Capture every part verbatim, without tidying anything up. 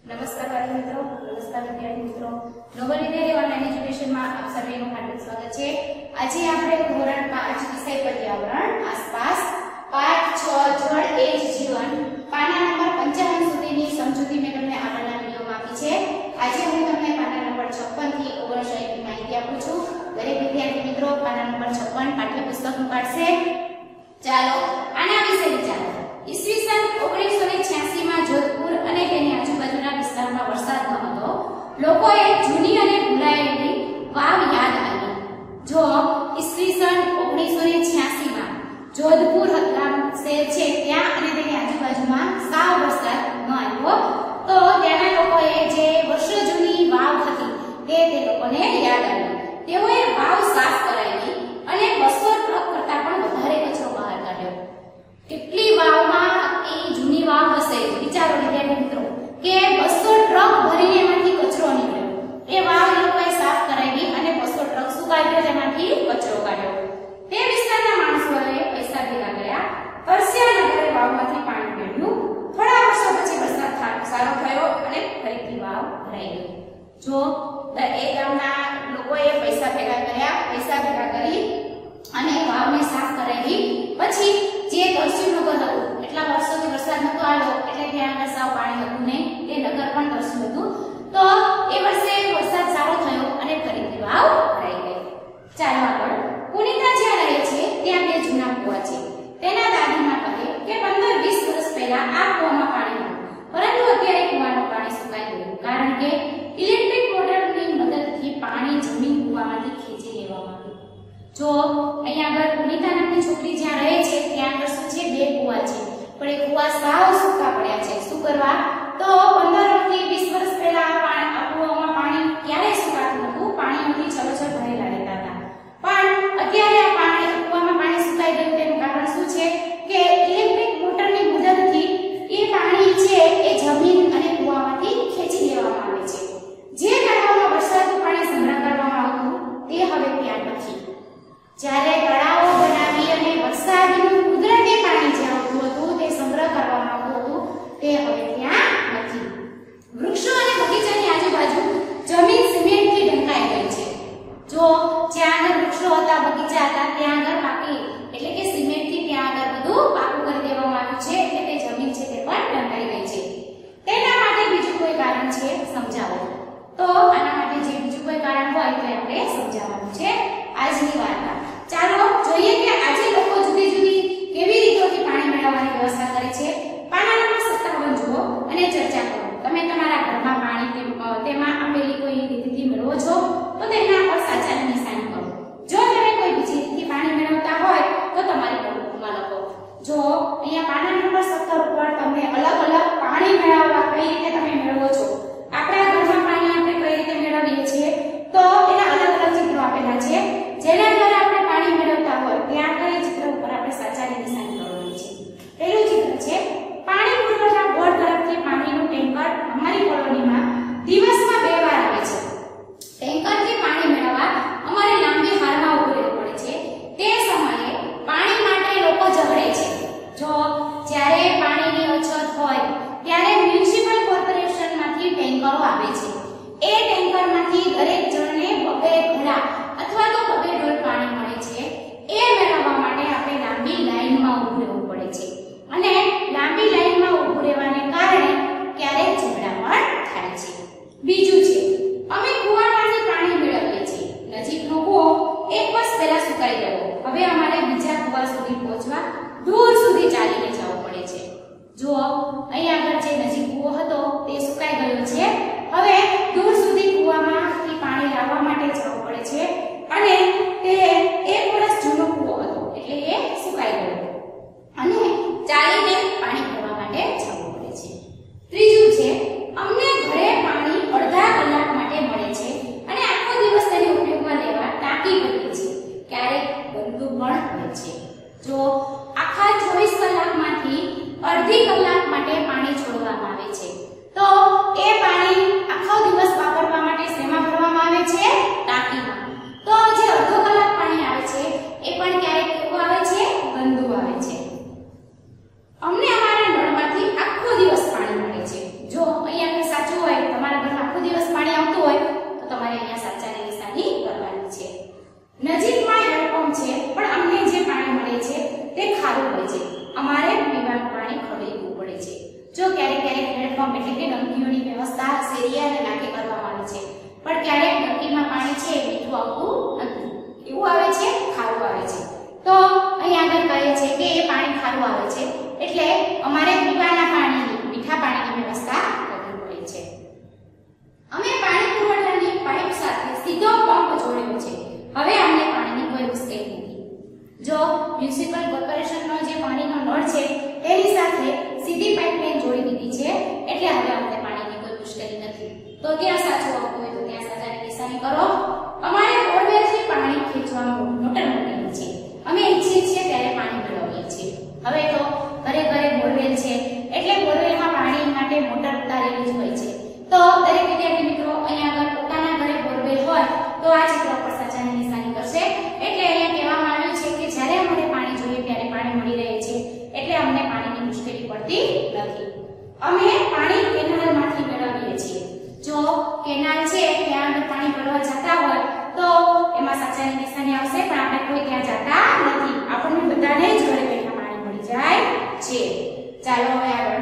नमस्कार वाले मित्रों, नमस्कार विद्यार्थी मित्रों, ग्लोबल विद्यार्थी ऑनलाइन एजुकेशन में आप सर्वेનું હાર્દિક સ્વાગત છે। આજે આપણે ધોરણ પાંચ વિષય પર્યાવરણ આસપાસ પાઠ છ જળ એ જ જીવન પાના નંબર પંચાવન સુધીની સમજૂતી મેં તમને આગળના વિડિયોમાં આપી છે। આજે હું તમને પાના નંબર છપ્પન થી ઓગણસાઠ ની માહિતી આપું છું। દરેક વિદ્યાર્થી મિત્રો પાના નંબર છપ્પન પાઠ્યપુસ્તકનું કાઢશે। ચાલો આના વિશે વિચારો। ઈસવીસન ઓગણીસો છ્યાસી માં જોધપુર અને તેની આજુબાજુના વિસ્તારમાં વરસાદ ન હતો। લોકોએ જૂની અને ભૂલાયેલી વાવ યાદ આવી। જો ઈસવીસન ઓગણીસો છ્યાસી માં જોધપુર શહેર છે ત્યાં અને તેની આજુબાજુમાં સાવ વરસાદ ન આવ્યો તો ત્યાંના લોકોએ જે વર્ષો જૂની વાવ હતી તે તે લોકોને યાદ આવી। તેઓએ વાવ સાફ કરાવી અને બસો ટ્રક કરતા પણ વધારે કચરો બહાર કાઢ્યો। કેટલી વાવમાં એ જૂની વાવ હશે વિચારો વિદ્યાર્થી મિત્રો કે બસો ટ્રક ભરીને એમાંથી કચરો નીકળ્યો। એ વાવ લોકોએ સાફ કરાવી અને બસો ટ્રક શું કાઢ્યો તેમાંથી કચરો કાઢ્યો। તે વિસ્તારના માણસોએ પૈસા ભેગા કર્યા। પરસિયા નગરે વાવમાંથી પાણી મેળવ્યું। થોડા વર્ષો પછી વરસાદ સારો થયો અને ફરીથી વાવ ભરાઈ ગઈ। જો એ ગામના લોકોએ પૈસા ભેગા કર્યા પૈસા ભેગા કરી અને વાવને સાફ કરાવી। પછી જે તરસ્યું નગર હતું એટલા વર્ષોથી વરસાદ નતો આવ્યો એટલે ત્યાં આગળ સાવ પાણી હતું નહીં તે નગર પણ તરસ્યું હતું તો એ વર્ષે વરસાદ સારો થયો અને ફરીથી વાવ ભરાઈ ગઈ। ચાલો આગળ પુનિતા જ્યાં રહે છે ત્યાં બે જૂના કુવા છે। તેના દાદીમાં કહે કે પંદર વીસ વર્ષ પહેલા આ કુવામાં પાણી હતું પરંતુ અત્યારે કુવાનું પાણી સુકાઈ ગયું કારણ કે ઇલેક્ટ્રિક મોટરની મદદથી પાણી જમીન કુવામાંથી ખેંચી લેવામાં આવ્યું। જો અહીંયા આગળ પુનિતા નામની છોકરી જ્યાં રહે છે ત્યાં આગળ શું છે બે કુવા છે પણ એ કુવા સાવ સૂકા પડ્યા છે। શું કરવા તો પંદર થી વીસ વર્ષ પહેલા આ કુવામાં પાણી ક્યારેય સુકાતું નહોતું પાણીમાંથી છલોછલ ભરેલા રહેતા હતા પણ અત્યારે આ પાણી કુવામાં પાણી સુકાઈ ગયું તેનું કારણ શું છે કે ઇલેક્ટ્રિક મોટરની મદદથી એ પાણી છે એ જમીન અને કુવામાંથી ખેંચી લેવામાં આવે છે। જે તળાવમાં વરસાદનું પાણી સંગ્રહ કરવામાં આવતું તે હવે ત્યાં નથી। જ્યારે તળાવો બનાવી અને વરસાદનું કુદરતી પાણી જે આવતું હતું તે સંગ્રહ કરવામાં આવતું હતું તે હવે ત્યાં નથી। વૃક્ષો અને બગીચાની આજુબાજુ જમીન સિમેન્ટથી ઢંકાઈ ગઈ છે। જો જ્યાં આગળ વૃક્ષો હતા બગીચા હતા ત્યાં આગળ પાકી એટલે કે સિમેન્ટથી ત્યાં આગળ બધું પાકું કરી દેવામાં આવ્યું છે એટલે તે જમીન છે તે પણ ઢંકાઈ ગઈ છે। તેના માટે બીજું કોઈ કારણ છે સમજાવો તો આના માટે જે બીજું કોઈ કારણ હોય તો આપણે સમજાવવાનું છે આજની વાર્તા। ચાલો જોઈએ કે આજે લોકો જુદી જુદી કેવી રીતોથી પાણી મેળવવાની વ્યવસ્થા કરે છે। પાના નંબર સત્તાવન જુઓ અને ચર્ચા કરો। તમે તમારા ઘરમાં પાણી તેમાં આપેલી કોઈ રીતથી મેળવો છો તો તેના પર સાચાની નિશાની કરો। જો તમે કોઈ બીજી રીતથી પાણી મેળવતા હોય તો તમારી નોટબુકમાં લખો। જો અહીંયા પાના નંબર સત્તર ઉપર તમને અલગ અલગ પાણી મેળવવા કઈ રીતે તમે મેળવો છો આપણા ઘરમાં પાણી આપણે કઈ રીતે મેળવીએ છીએ તો એના અલગ અલગ ચિત્રો આપેલા છે જેના દ્વારા આપણે પાણી મેળવતા હોય ત્યાં કઈ ચિત્ર ઉપર આપણે સાચાની નિશાની કરવાની છે। પહેલું ચિત્ર છે પાણી પુરવઠા બોર્ડ તરફથી પાણીનું ટેન્કર અમારી કોલોનીમાં દિવસમાં બે વાર આવે છે। ટેન્કરથી પાણી મેળવવા અમારે લાંબી હારમાં ઊભું રહેવું પડે છે। તે સમયે પાણી માટે લોકો ઝઘડે છે। જો જ્યારે પાણીની અછત હોય ત્યારે મ્યુનિસિપલ કોર્પોરેશનમાંથી ટેન્કરો આવે છે। એ ટેન્કરમાંથી દરેક જણને બબે ઘડા અથવા તો બબે ડોલ પાણી મળે છે। એ મેળવવા માટે આપણે લાંબી લાઈનમાં ઊભું રહેવું પડે છે અને લાંબી લાઈનમાં ઊભું રહેવાને કારણે ક્યારેક ઝઘડા પણ થાય છે। બીજું છે અમે કુવામાંથી પાણી મેળવીએ છીએ। નજીકનો કૂવો એક વર્ષ પહેલા સુકાઈ ગયો હવે અમારે બીજા કૂવા સુધી પહોંચવા દૂર સુધી ચાલીને જવું પડે છે। જુઓ અહીં આગળ જે નજીક કૂવો હતો તે સુકાઈ ગયો છે હવે દૂર સુધી કૂવામાંથી પાણી લાવવા માટે જવું પડે છે અને તે એક વર્ષ જૂનો કૂવો હતો એટલે એ સુકાઈ ગયો અને ચાલીને પાણી ભરવા માટે જવું પડે છે। ત્રીજું છે અમને ઘરે પાણી અડધા કલાક માટે મળે છે અને આખો દિવસ તેને ઉપયોગમાં લેવા ટાંકી કરીએ છીએ ક્યારેક બનતું પણ હોય છે। જો આખા ચોવીસ કલાકમાંથી અડધી કલાક માટે પાણી છોડવામાં આવે છે તો એ પાણી આખો દિવસ વાપરવા માટે શેમાં ભરવામાં આવે છે ટાંકીમાં। તો જે અડધો જો ક્યારેક ક્યારેક પ્લેટફોર્મ એટલે કે ડંકીઓની વ્યવસ્થા શેરીએ અને નાકે કરવામાં આવે છે, પણ ક્યારેક ડંકીમાં પાણી છે મીઠું આવતું નથી, એવું આવે છે ખારું આવે છે. તો અહીં આગળ કહે છે કે એ પાણી ખારું આવે છે એટલે અમારે પીવાના પાણીની મીઠા પાણીની વ્યવસ્થા કરવી પડે છે. અમે પાણી પુરવઠાની પાઇપ સાથે સીધો પંપ જોડ્યો છે. હવે અમને પાણીની કોઈ મુશ્કેલી નથી. જો મ્યુનિસિપલ કોર્પોરેશનનો જે પાણીનો નળ છે તેની સાથે સીધી પાઇપલાઇન જોડી દીધી છે એટલે હવે અમને પાણીની કોઈ મુશ્કેલી નથી. તો ત્યાં સાચું આવતું હોય તો ત્યાં સાચાની નિશાની કરો. અમારે બોરવેલથી પાણી ખેંચવા મોટર મૂકેલી છે. અમે ઈચ્છીએ છીએ ત્યારે પાણી મેળવીએ છીએ. હવે તો ઘરે ઘરે બોરવેલ છે એટલે બોરવેલમાં પાણી માટે મોટર ઉતારેલી જ હોય છે. તો દરેક વિદ્યાર્થી મિત્રો અહીંયા આગળ પોતાના ઘરે બોરવેલ હોય તો આ ચિત્ર પર સાચાની નિશાની કરશે. એટલે અહીંયા કહેવામાં આવ્યું છે કે જ્યારે અમને પાણી જોઈએ ત્યારે પાણી મળી રહે છે એટલે અમને પાણીની મુશ્કેલી પડતી નથી. અમે પાણી કેનાલમાંથી મેળવીએ છીએ. જો કેનાલ છે ત્યાં આગળ પાણી ભરવા જતા હોય તો એમાં સાચાની નિશાની આવશે, પણ આપણે કોઈ ત્યાં જતા નથી. આપણને બધાને જ ઘરે બેઠા પાણી મળી જાય છે. ચાલો હવે આગળ.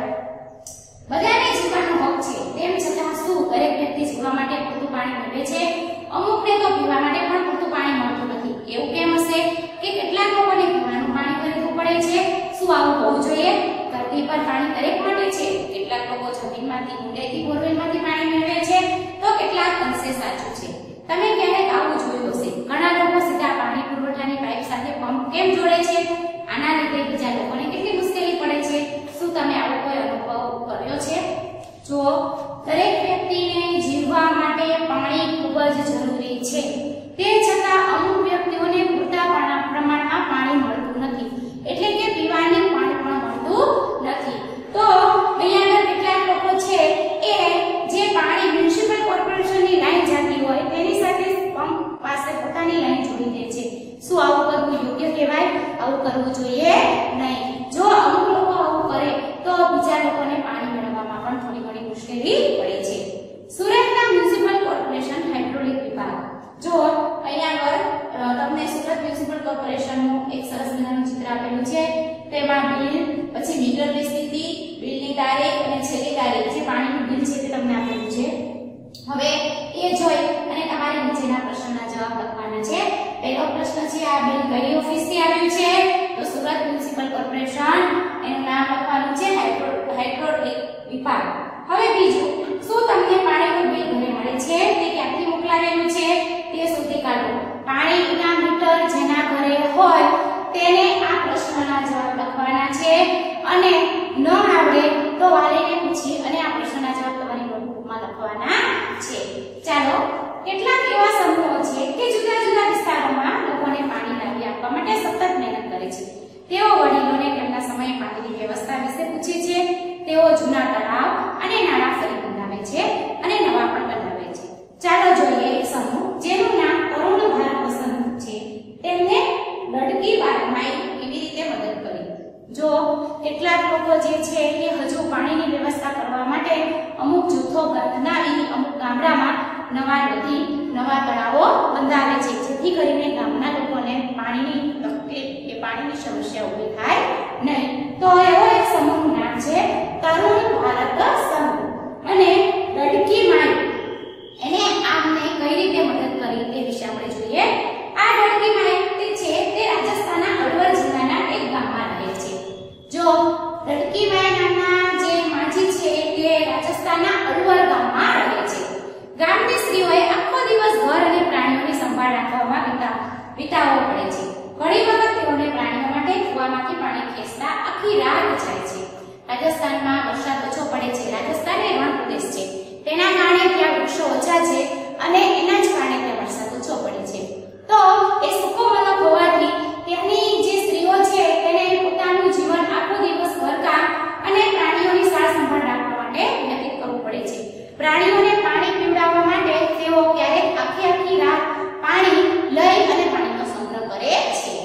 બધાને જીવવાનો હક છે તેમ છતાં શું દરેક વ્યક્તિ જીવવા માટે પૂરતું પાણી મળે છે? અમુકને તો પીવા માટે પણ પૂરતું પાણી મળતું નથી. એવું કેમ હશે કે કેટલાક લોકોને પીવાનું પાણી ખરીદવું પડે છે? શું આવું હોવું જોઈએ? ધરતી પર પાણી દરેક માટે છે. કેટલાક લોકો જમીનમાંથી ઊંડેથી બોરવેલમાંથી પાણી મેળવે છે તો કેટલાક અંશે સાચું છે. તમે ક્યારેક આવું જોયું હશે, ઘણા લોકો સીધા પાણી પુરવઠાની પાઇપ સાથે પંપ કેમ જોડે છે? આના લીધે બીજા લોકોને કેટલી મુશ્કેલી પડે છે. શું તમે આવો કોઈ અનુભવ કર્યો છે? જો દરેક વ્યક્તિને જીવવા માટે પાણી ખૂબ જ જરૂરી છે, તે છતાં અમુક વ્યક્તિઓને પૂરતા પ્રમાણમાં પાણી મળતું નથી, એટલે કે પીવાનું પાણી પણ મળતું નથી. તો અહીંયા આગળ કેટલાક લોકો છે એ જે પાણી મ્યુનિસિપલ કોર્પોરેશનની લાઈન જતી હોય તેની સાથે પંપ પાસે પોતાની લાઈન જોડી દે છે. શું આવું કરવું યોગ્ય કહેવાય? આવું કરવું જોઈએ નહીં. જો અમુક લોકો આવું કરે તો બીજા લોકોને પાણી મેળવવામાં પણ થોડી ઘણી મુશ્કેલી પડે છે. સુરતના મ્યુનિસિપલ કોર્પોરેશન હાઇડ્રોલિક વિભાગ. જો અહીંયા આગળ તમને સુરત મ્યુનિસિપલ કોર્પોરેશનનું એક સરસ મજાનું ચિત્ર આપેલું છે. તેમાં બિલ, પછી મીટરની સ્થિતિ, બિલની તારીખ અને છેલ્લી તારીખ, જે પાણીનું બિલ છે તે તમને આપેલું છે. હવે એ જોઈ અને તમારે નીચેના પ્રશ્નના જવાબ લખવાના છે. પહેલો પ્રશ્ન છે આ બિલ કઈ ઓફિસથી આવ્યું છે? તો સુરત મ્યુનિસિપલ કોર્પોરેશન, એનું નામ લખવાનું છે હાઇડ્રોલિક વિભાગ. હવે બીજું, શું તમને પાણીનું બિલ ઘરે મળે છે? તે ક્યાંથી મોકલાવેલું છે તે શોધી કાઢો. પાણીના મીટર જેના ઘરે હોય તેને આ પ્રશ્નના જવાબ લખવાના છે અને ન આવડે તો વાલીને પૂછી અને આ પ્રશ્નના જવાબ તમારી નોટબુકમાં લખવાના છે. ચાલો, કેટલાક એવા સમૂહો છે કે જુદા જુદા વિસ્તારોમાં લોકોને પાણી લાવી આપવા માટે સતત મહેનત કરે છે. તેઓ વડીલોને તેમના સમયે પાણીની વ્યવસ્થા વિશે પૂછે છે. તેઓ જૂના તળાવ અને નાળા ફરી બનાવે છે અને નવા પણ બનાવે છે. ચાલો જોઈએ એક સમૂહ જેનું નામ તરુણ ભારત વસંત છે. તેમને લડકી બારમાઈ કેવી રીતે મદદ કરી. જો કેટલાક લોકો જે છે એ હજુ પાણીની વ્યવસ્થા કરવા માટે અમુક જૂથો બનાવી અમુક ગામડામાં નવા નદી, નવા તળાવો બંધાવે છે, જેથી કરીને ગામના લોકોને પાણીની તકલીફ કે પાણીની સમસ્યા ઊભી થાય નહીં. તો એવો એક સમૂહનું નામ છે તરુણ ભારત સમૂહ. અને લડકી માઈ એને આમને કઈ રીતે મદદ કરી તે વિશે આપણે જોઈએ. આ લડકી માઈ તે છે તે રાજસ્થાનના અલવર જિલ્લાના એક ગામમાં રહે છે. જો લડકી માઈ નામના જે માજી છે તે રાજસ્થાનના અલવર ગામમાં રહે છે. ગામની સ્ત્રીઓએ આખો દિવસ ઘર અને પ્રાણીઓની સંભાળ રાખવામાં વિતા વિતાવવો પડે છે. ઘણી વખત તેઓને પ્રાણીઓ માટે કૂવામાંથી પાણી ખેંચતા આખી રાત જાય છે. રાજસ્થાનમાં વરસાદ ઓછો પડે છે. રાજસ્થાન એ રણ પ્રદેશ છે, તેના કારણે ત્યાં વૃક્ષો ઓછા છે અને એના જ કારણે ત્યાં વરસાદ ઓછો પડે છે. તો એ સૂકો મનોક હોવાથી ત્યાંની જે સ્ત્રીઓ છે તેને પોતાનું જીવન આખો દિવસ ઘરકામ અને પ્રાણીઓની સાર સંભાળ રાખવા માટે વ્યતીત કરવું પડે છે. પ્રાણીઓને પાણી પીવડાવવા માટે તેઓ ક્યારેક આખી આખી રાત પાણી લઈ અને પાણીનો સંગ્રહ કરે છે.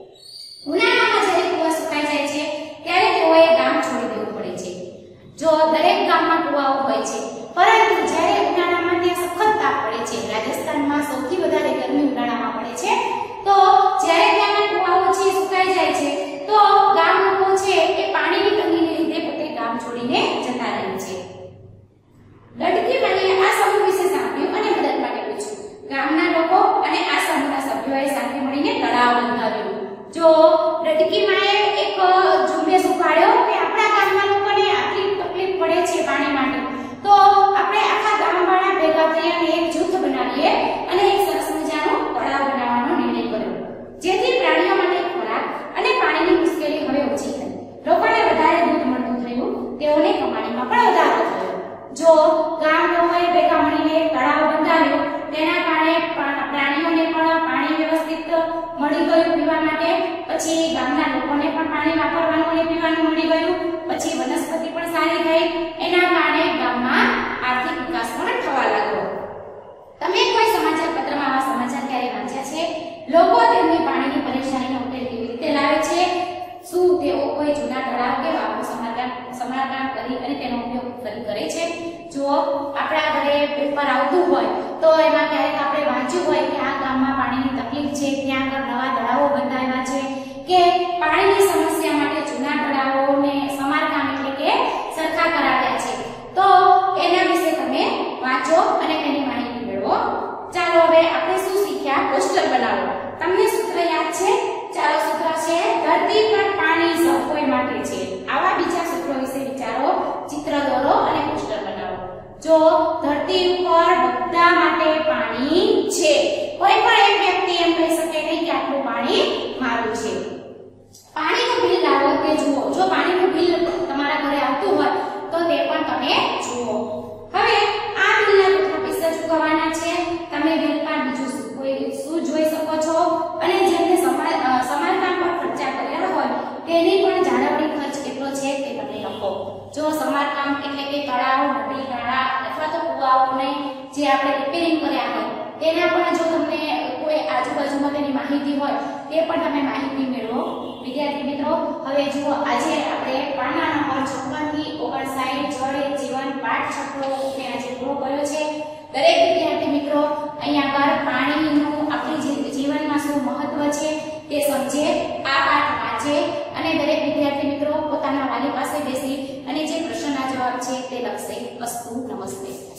ઉનાળામાં જ્યારે કૂવા સુકાઈ જાય છે ત્યારે તેઓએ ગામ છોડી દેવું પડે છે. જો દરેક ગામમાં કૂવાઓ હોય છે, પરંતુ જ્યારે ઉનાળામાં ત્યાં સખત તાપ પડે છે, રાજસ્થાનમાં સૌથી વધારે ગરમી ઉનાળામાં પડે છે, તો જ્યારે ત્યાંના કૂવાઓ છે સુકાઈ જાય છે તો ગામ લોકો છે એ પાણીની તંગીને લીધે પોતે ગામ છોડીને બંધાયેલી છે. લડકી માએ આ સમૂહ વિશે સાંભળ્યું અને મદદ માટે પૂછ્યું. ગામના લોકો અને આ સમૂહના સભ્યોએ સાથે મળીને તળાવ બંધાવ્યું. જો લડકી માએ એક ઝુંબેશ ઉપાડ્યો કે આપણા ગામના લોકોને આટલી તકલીફ પડે છે પાણી માટે, તો આપણે આખા ગામવાળા ભેગા થઈ અને એક જૂથ બનાવીએ અને એક સરસ મજાનો તળાવ બનાવવાનો નિર્ણય કર્યો, જેથી પ્રાણીઓ માટે ખોરાક અને પાણીની મુશ્કેલી હવે ઓછી થઈ. લોકોને વધારે દૂધ મળતું થયું, તેઓને કમાણીમાં પણ વધારો થયો. જો ગામ લોકોએ ભેગા મળીને તળાવ બંધાવ્યું, તેના કારણે પ્રાણીઓને પણ પાણી વ્યવસ્થિત મળી ગયું પીવા માટે, પછી ગામના લોકોને પણ પાણી વાપરવાનું અને પીવાનું મળી ગયું, પછી વનસ્પતિ પણ સારી થઈ. એના કારણે ગામમાં આર્થિક વિકાસ પણ થવા લાગ્યો. તમે કોઈ સમાચાર પત્રમાં આવા સમાચાર ક્યારે વાંચ્યા છે? લોકો તેમની પાણીની પરેશાનીનો ઉકેલ કેવી રીતે લાવે છે? શું તેઓ કોઈ જૂના તળાવ કે વાવનું સમારકામ સમારકામ કરી અને તેનો ઉપયોગ ફરી કરે છે? જો આપણા ઘરે પેપર આવતું હોય તો એમાં ક્યારેક આપણે વાંચ્યું હોય કે આ ગામમાં પાણીની તકલીફ છે, ત્યાં આગળ નવા તળાવો બંધાવ્યા છે, કે પાણીની સમસ્યા માટે જૂના તળાવોને સમારકામ એટલે કે સરખા કરાવ્યા છે, તો એના વિશે તમે વાંચો અને તેની માહિતી મેળવો. ચાલો હવે આપણે શું શીખ્યા? પોસ્ટર બનાવો. તમને સૂત્ર યાદ છે? ચાલો, સૂત્ર છે ધરતી પર પાણી સૌ કોઈ માટે છે. આવા બીજા સૂત્રો વિશે વિચારો, ચિત્ર દોરો અને પોસ્ટર બનાવો. જો ધરતી ઉપર બધા માટે પાણી છે, કોઈ પણ એક વ્યક્તિ એમ કહી શકે નહીં કે આટલું પાણી મારું છે. પાણીનું બિલ લાવો તે જુઓ. જો પાણીનું બિલ તમારા ઘરે આવતું હોય તો તે પણ તમે જુઓ. હવે આ બિલના કેટલા પૈસા ચૂકવવાના છે તમે બિલમાં બીજું શું કોઈ શું જોઈ શકો છો, અને જેમને સમારકામ પર ખર્ચા કર્યા હોય તેની પણ જાળવણી ખર્ચ કેટલો છે તે તમે લખો. જો સમારકામ એટલે કે તળાવ, નદી, નાળા અથવા તો કુવાઓને જે આપણે રિપેરિંગ કર્યા હોય તેના પણ જો તમને કોઈ આજુબાજુમાં તેની માહિતી હોય તે પણ તમે માહિતી મેળવો. વિદ્યાર્થી મિત્રો, હવે જુઓ, આજે આપણે પાના નંબર છપ્પન થી ઓગણસાઠ જળ એ જીવન પાઠ છઠ્ઠો ને આજે પૂરો કર્યો છે. દરેક વિદ્યાર્થી મિત્રો અહીંયા આગળ પાણીનું આપણી જીવનમાં શું મહત્વ છે તે સમજે, આ પાઠ વાંચે અને દરેક વિદ્યાર્થી મિત્રો પોતાના વાલી પાસે બેસી અને જે પ્રશ્નના જવાબ છે તે લખશે. અસ્તુ, નમસ્તે.